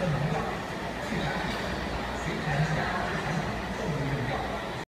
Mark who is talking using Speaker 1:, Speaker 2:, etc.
Speaker 1: 和农药，去产品，随产讲。